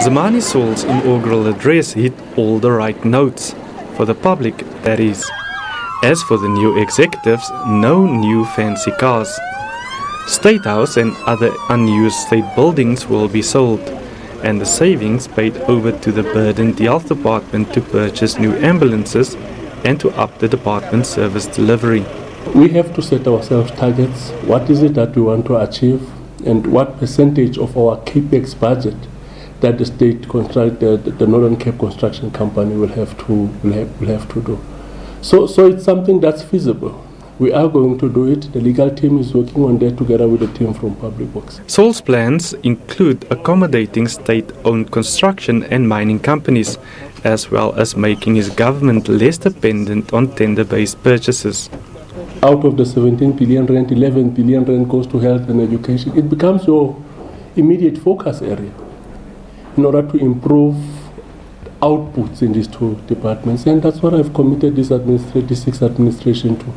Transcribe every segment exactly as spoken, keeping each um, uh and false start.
Zamani Saul's inaugural address hit all the right notes, for the public that is. As for the new executives, no new fancy cars. State House and other unused state buildings will be sold, and the savings paid over to the burdened health department to purchase new ambulances and to up the department's service delivery. We have to set ourselves targets. What is it that we want to achieve, and what percentage of our capex budget that the state construct, the, the Northern Cape Construction Company will have to will have, will have to do. So, so it's something that's feasible. We are going to do it. The legal team is working on that together with the team from Public Works. Saul's plans include accommodating state-owned construction and mining companies, as well as making his government less dependent on tender-based purchases. Out of the seventeen billion rand, eleven billion rand goes to health and education. It becomes your immediate focus area in order to improve outputs in these two departments, and that's what I've committed this administration, this sixth administration to.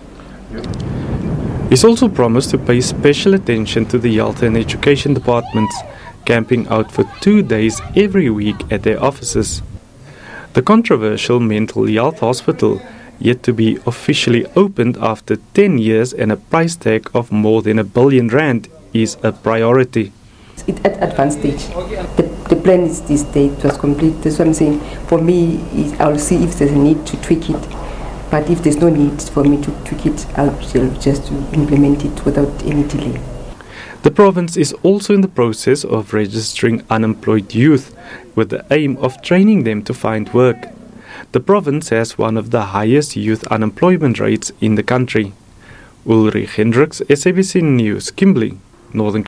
He's also promised to pay special attention to the health and education departments, camping out for two days every week at their offices. The controversial mental health hospital, yet to be officially opened after ten years and a price tag of more than a billion rand, is a priority. It's at advanced stage. The, the plan is this day, it was complete. That's what I'm saying. For me, I'll see if there's a need to tweak it. But if there's no need for me to tweak it, I'll just implement it without any delay. The province is also in the process of registering unemployed youth with the aim of training them to find work. The province has one of the highest youth unemployment rates in the country. Ulrich Hendricks, S A B C News, Kimberley, Northern Cape.